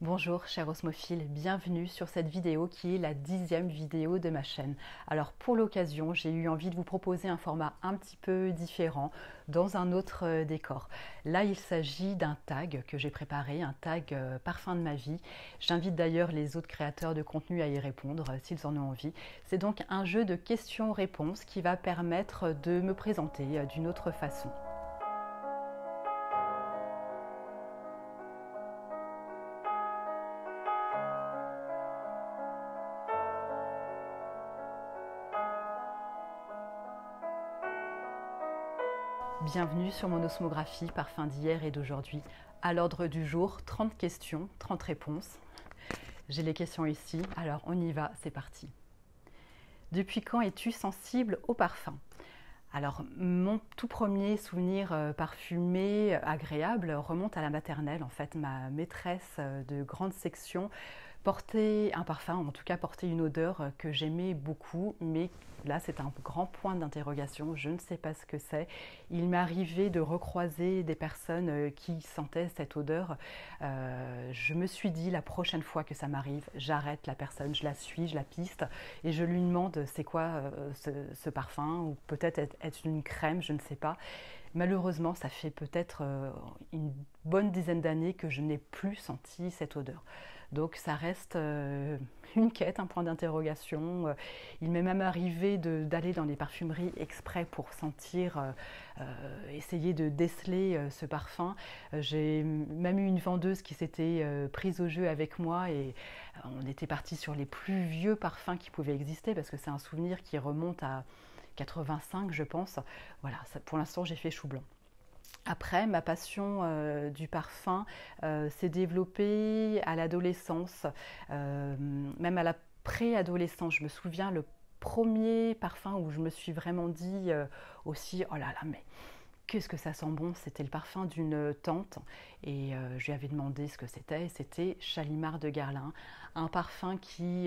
Bonjour chers osmophiles, bienvenue sur cette vidéo qui est la 10e vidéo de ma chaîne. Alors pour l'occasion, j'ai eu envie de vous proposer un format un petit peu différent dans un autre décor. Là, il s'agit d'un tag que j'ai préparé, un tag parfum de ma vie. J'invite d'ailleurs les autres créateurs de contenu à y répondre s'ils en ont envie. C'est donc un jeu de questions-réponses qui va permettre de me présenter d'une autre façon. Bienvenue sur mon osmographie parfum d'hier et d'aujourd'hui. À l'ordre du jour, 30 questions, 30 réponses. J'ai les questions ici, alors on y va, c'est parti. Depuis quand es-tu sensible au parfum? Alors, mon tout premier souvenir parfumé agréable remonte à la maternelle. En fait, ma maîtresse de grande section portait un parfum, en tout cas portait une odeur que j'aimais beaucoup, mais là c'est un grand point d'interrogation, je ne sais pas ce que c'est. Il m'est arrivé de recroiser des personnes qui sentaient cette odeur. Je me suis dit la prochaine fois que ça m'arrive, j'arrête la personne, je la suis, je la piste et je lui demande c'est quoi ce parfum, ou peut-être est une crème, je ne sais pas. Malheureusement, ça fait peut-être une bonne dizaine d'années que je n'ai plus senti cette odeur. Donc ça reste une quête, un point d'interrogation. Il m'est même arrivé d'aller dans les parfumeries exprès pour sentir, essayer de déceler ce parfum. J'ai même eu une vendeuse qui s'était prise au jeu avec moi et on était parti sur les plus vieux parfums qui pouvaient exister parce que c'est un souvenir qui remonte à 85 je pense. Voilà, ça, pour l'instant j'ai fait chou blanc. Après, ma passion du parfum s'est développée à l'adolescence, même à la préadolescence. Je me souviens le premier parfum où je me suis vraiment dit aussi « Oh là là, mais qu'est-ce que ça sent bon !» C'était le parfum d'une tante et je lui avais demandé ce que c'était. C'était Shalimar de Guerlain, un parfum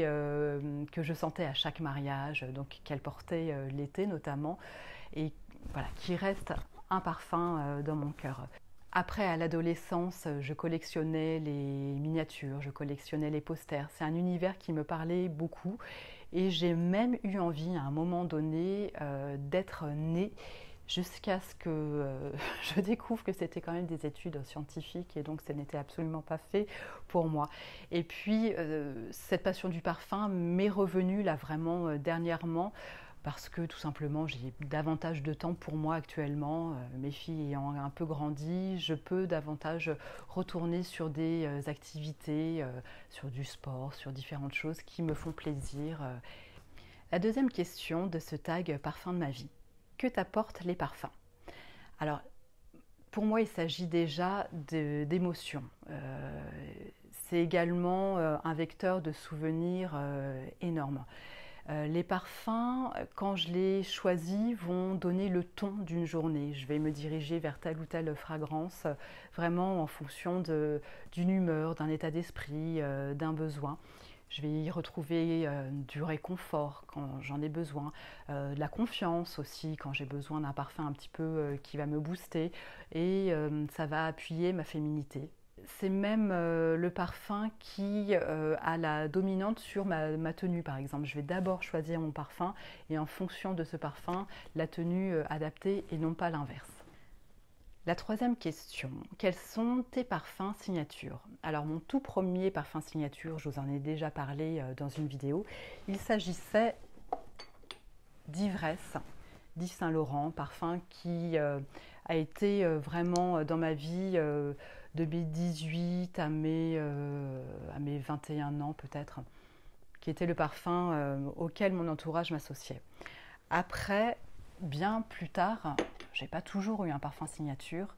que je sentais à chaque mariage, donc qu'elle portait l'été notamment, et voilà, qui reste un parfum dans mon cœur. Après, à l'adolescence, je collectionnais les miniatures, je collectionnais les posters. C'est un univers qui me parlait beaucoup et j'ai même eu envie à un moment donné d'être née jusqu'à ce que je découvre que c'était quand même des études scientifiques et donc ce n'était absolument pas fait pour moi. Et puis, cette passion du parfum m'est revenue là vraiment dernièrement, parce que tout simplement j'ai davantage de temps pour moi actuellement, mes filles ayant un peu grandi, je peux davantage retourner sur des activités, sur du sport, sur différentes choses qui me font plaisir. La deuxième question de ce tag parfum de ma vie: que t'apportent les parfums? Alors, pour moi, il s'agit déjà d'émotions. C'est également un vecteur de souvenirs énorme. Les parfums, quand je les choisis, vont donner le ton d'une journée. Je vais me diriger vers telle ou telle fragrance, vraiment en fonction d'une humeur, d'un état d'esprit, d'un besoin. Je vais y retrouver du réconfort quand j'en ai besoin, de la confiance aussi quand j'ai besoin d'un parfum un petit peu qui va me booster, et ça va appuyer ma féminité. C'est même le parfum qui a la dominante sur ma tenue par exemple. Je vais d'abord choisir mon parfum et en fonction de ce parfum, la tenue adaptée et non pas l'inverse. La troisième question: quels sont tes parfums signature? Alors mon tout premier parfum signature, je vous en ai déjà parlé dans une vidéo. Il s'agissait d'Ivresse d'Yves Saint Laurent, parfum qui a été vraiment dans ma vie de mes 18 à mes 21 ans peut-être, qui était le parfum auquel mon entourage m'associait. Après, bien plus tard, j'ai pas toujours eu un parfum signature,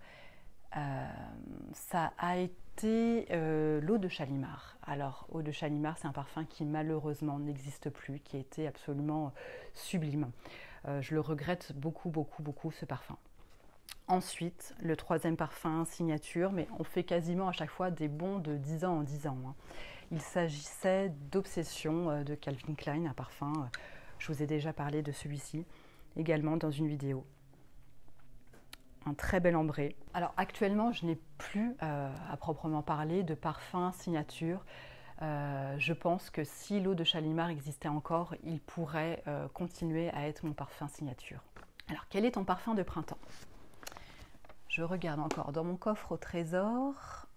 ça a été l'eau de Shalimar. Alors, eau de Shalimar, c'est un parfum qui malheureusement n'existe plus, qui était absolument sublime. Je le regrette beaucoup, beaucoup, beaucoup ce parfum. Ensuite, le troisième parfum signature, mais on fait quasiment à chaque fois des bonds de 10 ans en 10 ans. Il s'agissait d'Obsession de Calvin Klein, un parfum, je vous ai déjà parlé de celui-ci, également dans une vidéo. un très bel ambré. Alors actuellement, je n'ai plus à proprement parler de parfum signature. Je pense que si l'eau de Shalimar existait encore, il pourrait continuer à être mon parfum signature. Alors, quel est ton parfum de printemps? Je regarde encore dans mon coffre au trésor.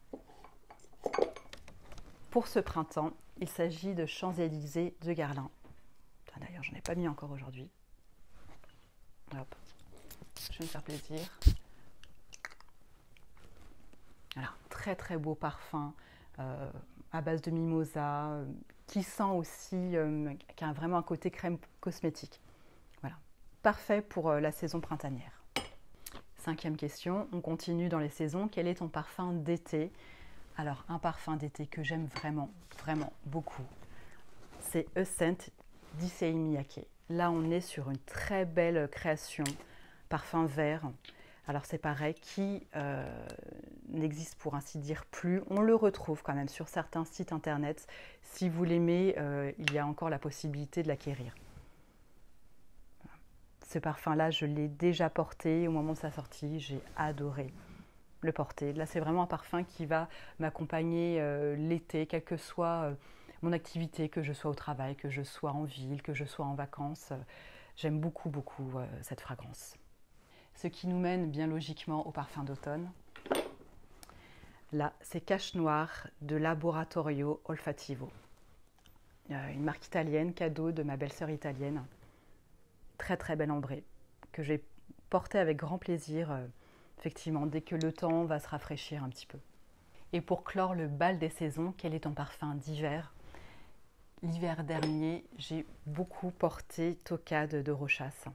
Pour ce printemps, il s'agit de Champs-Élysées de Guerlain. D'ailleurs, je n'en ai pas mis encore aujourd'hui. Hop, je vais me faire plaisir. Alors, très très beau parfum à base de mimosa, qui sent aussi, qui a vraiment un côté crème cosmétique. Voilà, parfait pour la saison printanière. 5e question, on continue dans les saisons. Quel est ton parfum d'été? Alors, un parfum d'été que j'aime vraiment, vraiment beaucoup, c'est Scent d'Issey Miyake. Là, on est sur une très belle création, parfum vert. Alors, c'est pareil, qui n'existe pour ainsi dire plus. On le retrouve quand même sur certains sites internet. Si vous l'aimez, il y a encore la possibilité de l'acquérir. Ce parfum-là, je l'ai déjà porté au moment de sa sortie. J'ai adoré le porter. Là, c'est vraiment un parfum qui va m'accompagner l'été, quelle que soit mon activité, que je sois au travail, que je sois en ville, que je sois en vacances. J'aime beaucoup, beaucoup cette fragrance. Ce qui nous mène bien logiquement au parfum d'automne. Là, c'est Cache Noire de Laboratorio Olfativo. Une marque italienne, cadeau de ma belle-sœur italienne. Très très belle ambrée, que j'ai portée avec grand plaisir, effectivement, dès que le temps va se rafraîchir un petit peu. Et pour clore le bal des saisons, quel est ton parfum d'hiver? L'hiver dernier, j'ai beaucoup porté Tocade de Rochas.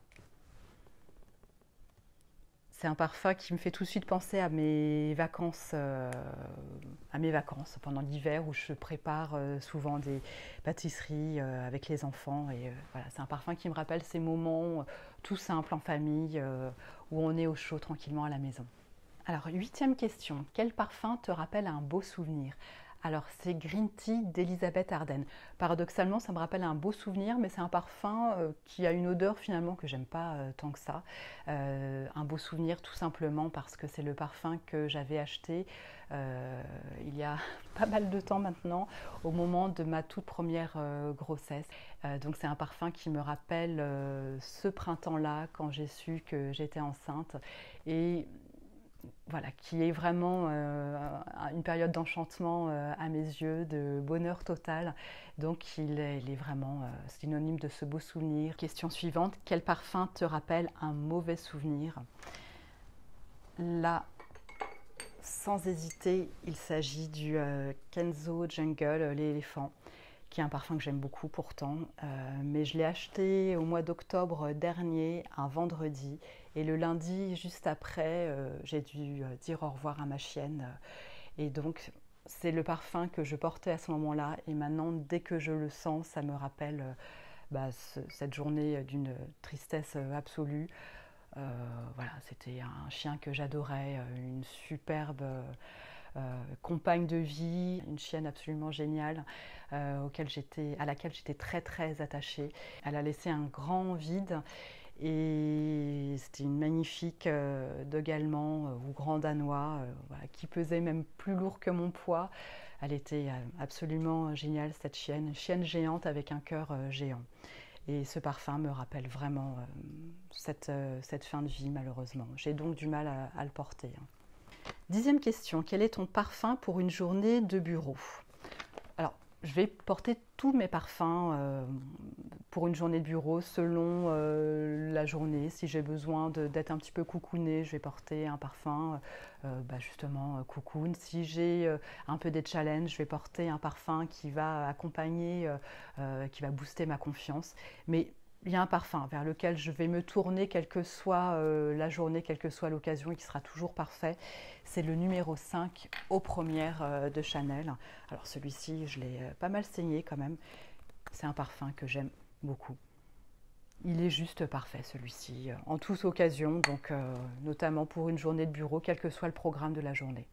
C'est un parfum qui me fait tout de suite penser à mes vacances pendant l'hiver où je prépare souvent des pâtisseries avec les enfants. Et voilà, c'est un parfum qui me rappelle ces moments tout simples en famille où on est au chaud tranquillement à la maison. Alors, 8e question. Quel parfum te rappelle un beau souvenir? Alors, c'est Green Tea d'Elisabeth Arden. Paradoxalement, ça me rappelle un beau souvenir, mais c'est un parfum qui a une odeur finalement que j'aime pas tant que ça. Un beau souvenir tout simplement parce que c'est le parfum que j'avais acheté il y a pas mal de temps maintenant, au moment de ma toute première grossesse. Donc c'est un parfum qui me rappelle ce printemps-là, quand j'ai su que j'étais enceinte. Et voilà, qui est vraiment une période d'enchantement à mes yeux, de bonheur total. Donc il est vraiment synonyme de ce beau souvenir. Question suivante, quel parfum te rappelle un mauvais souvenir? Là, sans hésiter, il s'agit du Kenzo Jungle, l'éléphant, qui est un parfum que j'aime beaucoup pourtant, mais je l'ai acheté au mois d'octobre dernier, un vendredi, et le lundi, juste après, j'ai dû dire au revoir à ma chienne, et donc c'est le parfum que je portais à ce moment-là, et maintenant, dès que je le sens, ça me rappelle cette journée d'une tristesse absolue. Voilà, c'était un chien que j'adorais, une superbe compagne de vie, une chienne absolument géniale à laquelle j'étais très très attachée. Elle a laissé un grand vide et c'était une magnifique dog allemand ou grand danois voilà, qui pesait même plus lourd que mon poids. Elle était absolument géniale cette chienne, une chienne géante avec un cœur géant. Et ce parfum me rappelle vraiment cette fin de vie malheureusement. J'ai donc du mal à le porter. 10e question, quel est ton parfum pour une journée de bureau? Alors, je vais porter tous mes parfums pour une journée de bureau selon la journée. Si j'ai besoin d'être un petit peu coucounée, je vais porter un parfum justement cocoon. Si j'ai un peu des challenges, je vais porter un parfum qui va accompagner, qui va booster ma confiance. Mais il y a un parfum vers lequel je vais me tourner, quelle que soit la journée, quelle que soit l'occasion, et qui sera toujours parfait. C'est le numéro 5 aux premières de Chanel. Alors celui-ci, je l'ai pas mal saigné quand même. C'est un parfum que j'aime beaucoup. Il est juste parfait celui-ci, en toutes occasions, donc notamment pour une journée de bureau, quel que soit le programme de la journée.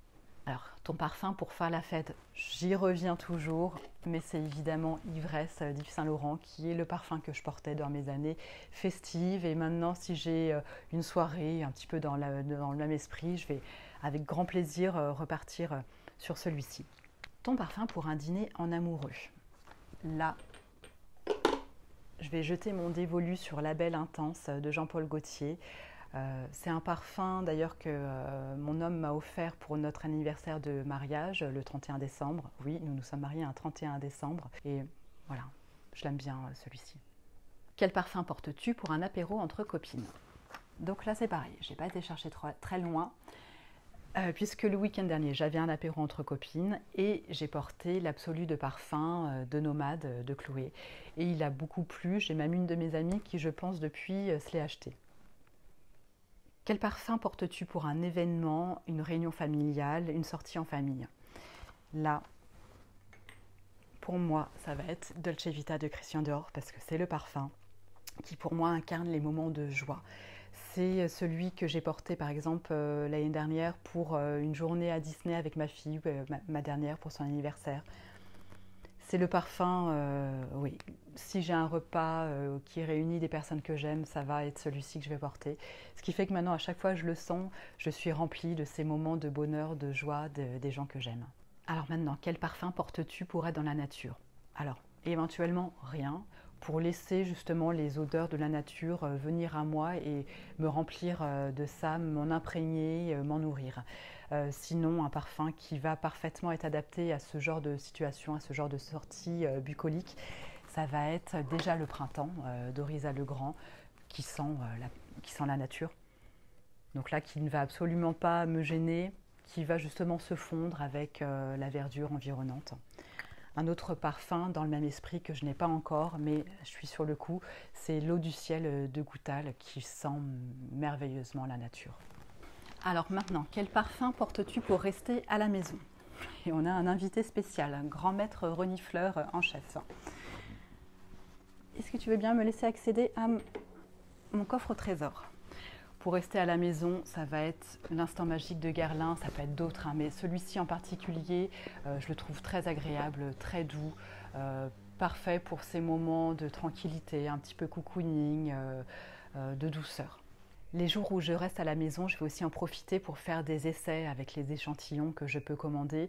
Alors, ton parfum pour faire la fête, j'y reviens toujours, mais c'est évidemment Ivresse d'Yves Saint Laurent qui est le parfum que je portais dans mes années festives. Et maintenant, si j'ai une soirée un petit peu dans le même esprit, je vais avec grand plaisir repartir sur celui-ci. Ton parfum pour un dîner en amoureux. Là, je vais jeter mon dévolu sur Label Intense de Jean-Paul Gaultier. C'est un parfum d'ailleurs que mon homme m'a offert pour notre anniversaire de mariage le 31 décembre. Oui, nous nous sommes mariés un 31 décembre et voilà, je l'aime bien celui-ci. Quel parfum portes-tu pour un apéro entre copines? Donc là c'est pareil, je n'ai pas été chercher très loin puisque le week-end dernier j'avais un apéro entre copines et j'ai porté l'Absolu de parfum de Nomade de Chloé et il a beaucoup plu. J'ai même une de mes amies qui je pense depuis se l'est acheté. Quel parfum portes-tu pour un événement, une réunion familiale, une sortie en famille? Là, pour moi, ça va être Dolce Vita de Christian Dior parce que c'est le parfum qui pour moi incarne les moments de joie. C'est celui que j'ai porté par exemple l'année dernière pour une journée à Disney avec ma fille, ma dernière pour son anniversaire. C'est le parfum, oui, si j'ai un repas qui réunit des personnes que j'aime, ça va être celui-ci que je vais porter. Ce qui fait que maintenant, à chaque fois que je le sens, je suis remplie de ces moments de bonheur, de joie des gens que j'aime. Alors maintenant, quel parfum portes-tu pour être dans la nature? Alors, éventuellement, rien, pour laisser justement les odeurs de la nature venir à moi et me remplir de ça, m'en imprégner, m'en nourrir. Sinon, un parfum qui va parfaitement être adapté à ce genre de situation, à ce genre de sortie bucolique, ça va être déjà le printemps d'Orisa Legrand qui sent la nature. Donc là, qui ne va absolument pas me gêner, qui va justement se fondre avec la verdure environnante. Un autre parfum dans le même esprit que je n'ai pas encore, mais je suis sur le coup, c'est l'eau du ciel de Goutal qui sent merveilleusement la nature. Alors maintenant, quel parfum portes-tu pour rester à la maison? Et on a un invité spécial, un grand maître renifleur en chef. Est-ce que tu veux bien me laisser accéder à mon coffre au trésor? Pour rester à la maison, ça va être l'instant magique de Guerlain, ça peut être d'autres, hein, mais celui-ci en particulier, je le trouve très agréable, très doux, parfait pour ces moments de tranquillité, un petit peu cocooning, de douceur. Les jours où je reste à la maison, je vais aussi en profiter pour faire des essais avec les échantillons que je peux commander.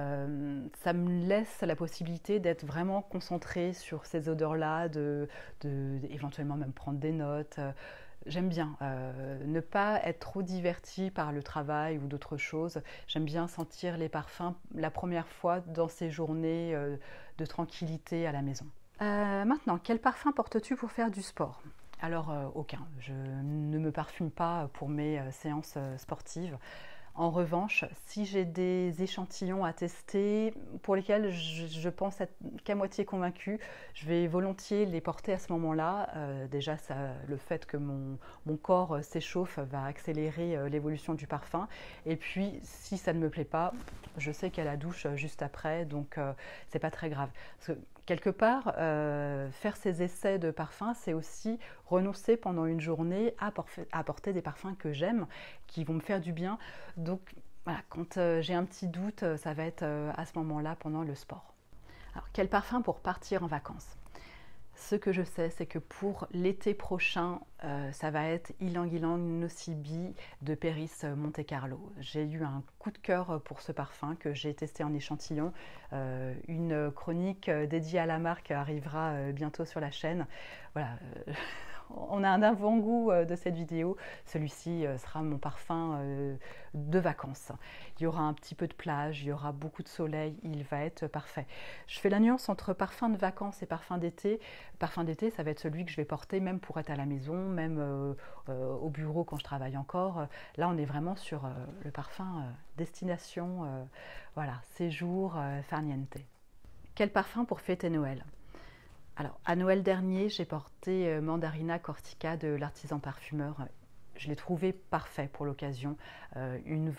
Ça me laisse la possibilité d'être vraiment concentrée sur ces odeurs-là, éventuellement même prendre des notes. J'aime bien ne pas être trop divertie par le travail ou d'autres choses. J'aime bien sentir les parfums la première fois dans ces journées de tranquillité à la maison. Maintenant, quel parfum portes-tu pour faire du sport? Alors, aucun. Je ne me parfume pas pour mes séances sportives. En revanche, si j'ai des échantillons à tester pour lesquels je pense être qu'à moitié convaincue, je vais volontiers les porter à ce moment-là. Déjà, le fait que mon corps s'échauffe va accélérer l'évolution du parfum. Et puis, si ça ne me plaît pas, je sais qu'il y a la douche juste après, donc c'est pas très grave. Parce que, quelque part, faire ces essais de parfum, c'est aussi renoncer pendant une journée à porter des parfums que j'aime, qui vont me faire du bien. Donc voilà, quand j'ai un petit doute, ça va être à ce moment-là pendant le sport. Alors, quel parfum pour partir en vacances? Ce que je sais, c'est que pour l'été prochain, ça va être Ylang Ylang Nocibi de Péris Monte Carlo. J'ai eu un coup de cœur pour ce parfum que j'ai testé en échantillon. Une chronique dédiée à la marque arrivera bientôt sur la chaîne. Voilà. On a un avant-goût de cette vidéo. Celui-ci sera mon parfum de vacances. Il y aura un petit peu de plage, il y aura beaucoup de soleil, il va être parfait. Je fais la nuance entre parfum de vacances et parfum d'été. Parfum d'été, ça va être celui que je vais porter même pour être à la maison, même au bureau quand je travaille encore. Là, on est vraiment sur le parfum destination, voilà, séjour, farniente. Quel parfum pour fêter Noël? Alors, à Noël dernier, j'ai porté Mandarina Cortica de l'artisan parfumeur. Je l'ai trouvé parfait pour l'occasion. Une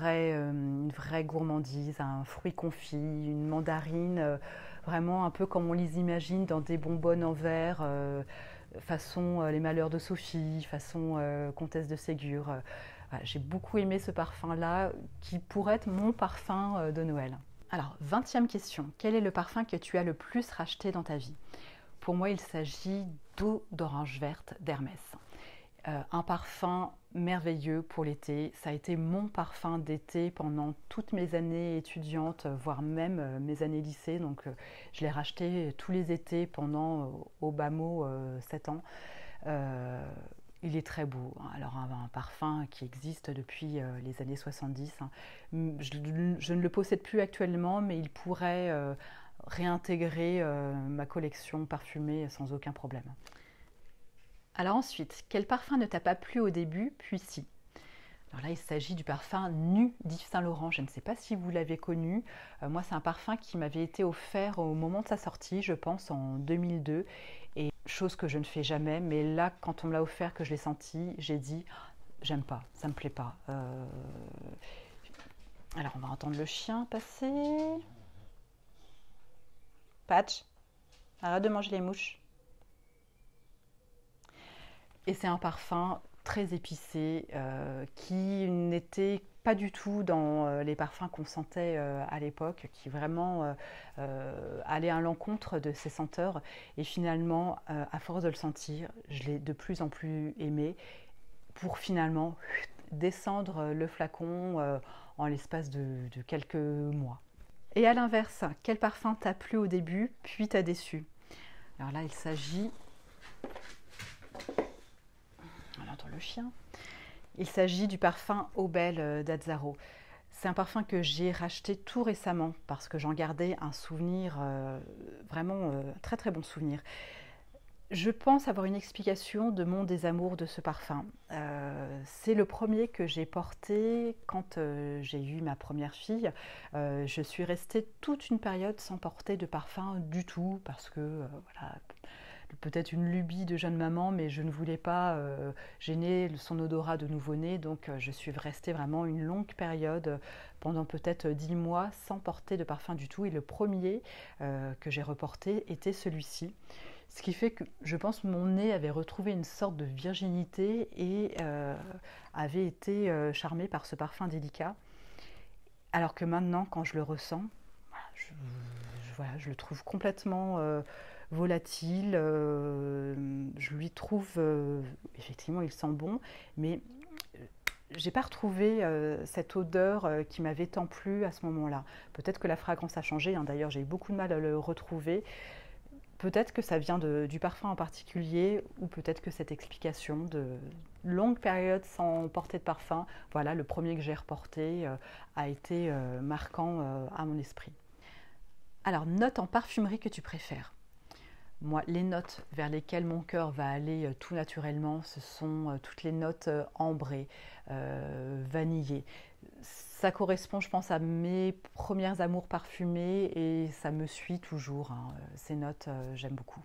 vraie gourmandise, un fruit confit, une mandarine, vraiment un peu comme on les imagine dans des bonbonnes en verre, façon Les Malheurs de Sophie, façon Comtesse de Ségur. Voilà, j'ai beaucoup aimé ce parfum-là, qui pourrait être mon parfum de Noël. Alors, 20e question. Quel est le parfum que tu as le plus racheté dans ta vie? Pour moi, il s'agit d'eau d'orange verte d'Hermès. Un parfum merveilleux pour l'été. Ça a été mon parfum d'été pendant toutes mes années étudiantes, voire même mes années lycée. Donc, je l'ai racheté tous les étés pendant au bas mot 7 ans. Il est très beau. Alors, un parfum qui existe depuis les années 70. Je ne le possède plus actuellement, mais il pourrait réintégrer ma collection parfumée sans aucun problème. Alors ensuite, quel parfum ne t'a pas plu au début, puis si? Alors là, il s'agit du parfum Nu d'Yves Saint Laurent. Je ne sais pas si vous l'avez connu. Moi, c'est un parfum qui m'avait été offert au moment de sa sortie, je pense en 2002. Et chose que je ne fais jamais, mais là, quand on me l'a offert, que je l'ai senti, j'ai dit, j'aime pas, ça me plaît pas. Alors, on va entendre le chien passer. Patch, arrête de manger les mouches. Et c'est un parfum très épicé qui n'était pas du tout dans les parfums qu'on sentait à l'époque, qui vraiment allait à l'encontre de ces senteurs. Et finalement, à force de le sentir, je l'ai de plus en plus aimé pour finalement descendre le flacon en l'espace de quelques mois. Et à l'inverse, quel parfum t'a plu au début, puis t'a déçu? Alors là, il s'agit... On entend le chien. Il s'agit du parfum Eau Belle d'Azzaro. C'est un parfum que j'ai racheté tout récemment parce que j'en gardais un souvenir, vraiment très très bon souvenir. Je pense avoir une explication de mon désamour de ce parfum. C'est le premier que j'ai porté quand j'ai eu ma première fille. Je suis restée toute une période sans porter de parfum du tout parce que voilà, peut-être une lubie de jeune maman, mais je ne voulais pas gêner son odorat de nouveau-né, donc je suis restée vraiment une longue période, pendant peut-être 10 mois, sans porter de parfum du tout. Et le premier que j'ai reporté était celui-ci. Ce qui fait que je pense que mon nez avait retrouvé une sorte de virginité et avait été charmé par ce parfum délicat. Alors que maintenant, quand je le ressens, voilà, je le trouve complètement volatile. Je lui trouve, effectivement, il sent bon, mais j'ai pas retrouvé cette odeur qui m'avait tant plu à ce moment-là. Peut-être que la fragrance a changé, hein. D'ailleurs, j'ai eu beaucoup de mal à le retrouver. Peut-être que ça vient du parfum en particulier, ou peut-être que cette explication de longue période sans porter de parfum, voilà, le premier que j'ai reporté a été marquant à mon esprit. Alors, note en parfumerie que tu préfères. Moi, les notes vers lesquelles mon cœur va aller tout naturellement, ce sont toutes les notes ambrées, vanillées. Ça correspond, je pense, à mes premières amours parfumés et ça me suit toujours, hein. Ces notes, j'aime beaucoup.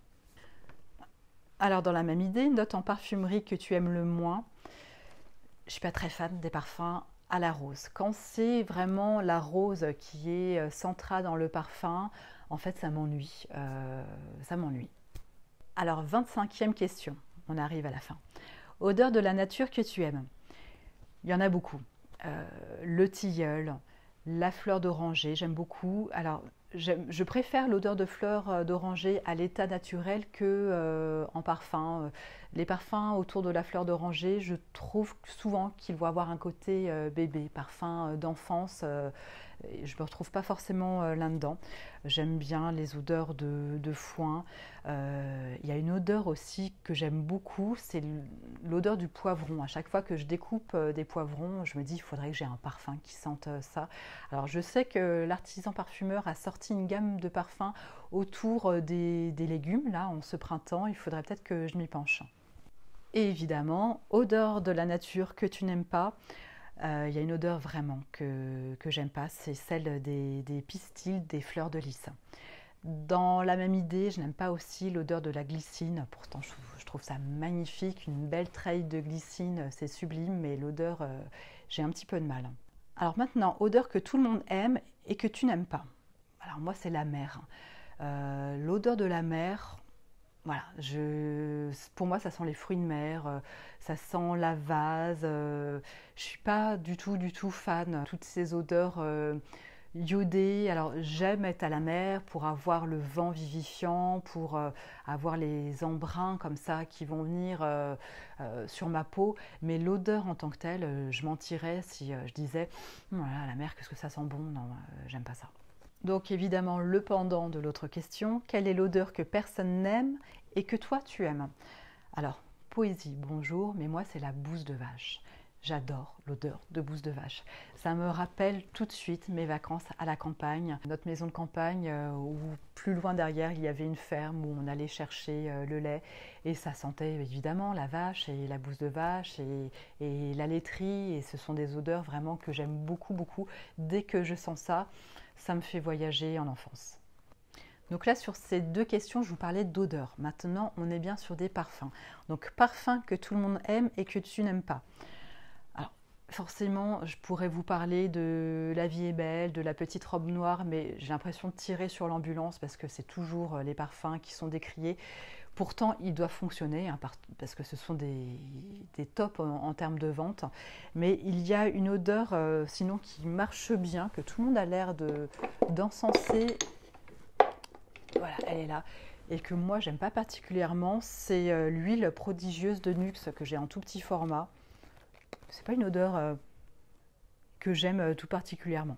Alors, dans la même idée, note en parfumerie que tu aimes le moins. Je ne suis pas très fan des parfums à la rose. Quand c'est vraiment la rose qui est centrale dans le parfum, en fait, ça m'ennuie. Ça m'ennuie. Alors, 25e question. On arrive à la fin. Odeur de la nature que tu aimes. Il y en a beaucoup. Le tilleul, la fleur d'oranger, j'aime beaucoup. Alors, je préfère l'odeur de fleur d'oranger à l'état naturel que en parfum. Les parfums autour de la fleur d'oranger, je trouve souvent qu'ils vont avoir un côté bébé, parfum d'enfance. Je ne me retrouve pas forcément là-dedans. J'aime bien les odeurs de foin. Il y a une odeur aussi que j'aime beaucoup, c'est l'odeur du poivron. À chaque fois que je découpe des poivrons, je me dis il faudrait que j'ai un parfum qui sente ça. Alors je sais que l'artisan parfumeur a sorti une gamme de parfums autour des légumes, là, en ce printemps. Il faudrait peut-être que je m'y penche. Et évidemment, odeur de la nature que tu n'aimes pas. Il y a une odeur vraiment que j'aime pas, c'est celle des pistils, des fleurs de lys. Dans la même idée, je n'aime pas aussi l'odeur de la glycine. Pourtant, je trouve ça magnifique, une belle treille de glycine, c'est sublime, mais l'odeur, j'ai un petit peu de mal. Alors maintenant, odeur que tout le monde aime et que tu n'aimes pas. Alors moi, c'est la mer. L'odeur de la mer, voilà, pour moi, ça sent les fruits de mer, ça sent la vase. Je ne suis pas du tout fan. Toutes ces odeurs iodées. Alors, j'aime être à la mer pour avoir le vent vivifiant, pour avoir les embruns comme ça qui vont venir sur ma peau. Mais l'odeur en tant que telle, je mentirais si je disais, voilà, la mer, qu'est-ce que ça sent bon? Non, j'aime pas ça. Donc évidemment, le pendant de l'autre question, quelle est l'odeur que personne n'aime et que toi tu aimes? Alors, poésie, bonjour, mais moi c'est la bouse de vache. J'adore l'odeur de bouse de vache. Ça me rappelle tout de suite mes vacances à la campagne, notre maison de campagne où plus loin derrière il y avait une ferme où on allait chercher le lait et ça sentait évidemment la vache et la bouse de vache et la laiterie et ce sont des odeurs vraiment que j'aime beaucoup. Dès que je sens ça, ça me fait voyager en enfance. Donc là, sur ces deux questions, je vous parlais d'odeur. Maintenant, on est bien sur des parfums. Donc, parfums que tout le monde aime et que tu n'aimes pas. Alors, forcément, je pourrais vous parler de La vie est belle, de La petite robe noire, mais j'ai l'impression de tirer sur l'ambulance parce que c'est toujours les parfums qui sont décriés. Pourtant, ils doivent fonctionner hein, parce que ce sont des tops en termes de vente. Mais il y a une odeur sinon qui marche bien, que tout le monde a l'air d'encenser. Voilà, elle est là. Et que moi, j'aime pas particulièrement, c'est l'huile prodigieuse de Nuxe que j'ai en tout petit format. C'est pas une odeur que j'aime tout particulièrement.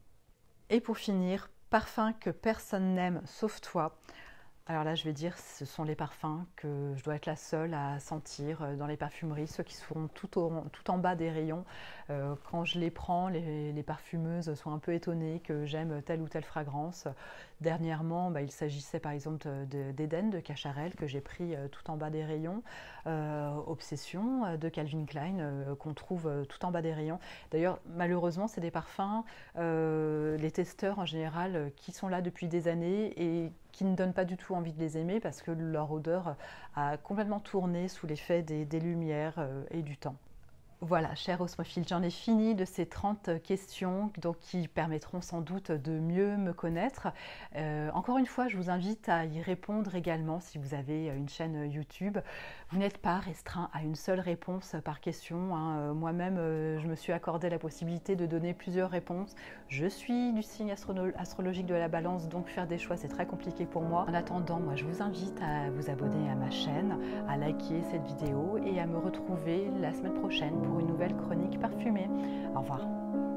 Et pour finir, parfum que personne n'aime sauf toi. Alors là, je vais dire, ce sont les parfums que je dois être la seule à sentir dans les parfumeries, ceux qui sont tout en bas des rayons. Quand je les prends, les parfumeuses sont un peu étonnées que j'aime telle ou telle fragrance. Dernièrement, il s'agissait par exemple d'Eden de Cacharel que j'ai pris tout en bas des rayons. Obsession de Calvin Klein qu'on trouve tout en bas des rayons. D'ailleurs, malheureusement, c'est des parfums, les testeurs en général, qui sont là depuis des années et qui ne donnent pas du tout envie de les aimer parce que leur odeur a complètement tourné sous l'effet des lumières et du temps. Voilà, cher Osmophile, j'en ai fini de ces 30 questions donc, qui permettront sans doute de mieux me connaître. Encore une fois, je vous invite à y répondre également si vous avez une chaîne YouTube. Vous n'êtes pas restreint à une seule réponse par question. Hein. Moi-même, je me suis accordé la possibilité de donner plusieurs réponses. Je suis du signe astrologique de la Balance, donc faire des choix, c'est très compliqué pour moi. En attendant, moi, je vous invite à vous abonner à ma chaîne, à liker cette vidéo et à me retrouver la semaine prochaine pour une nouvelle chronique parfumée. Au revoir.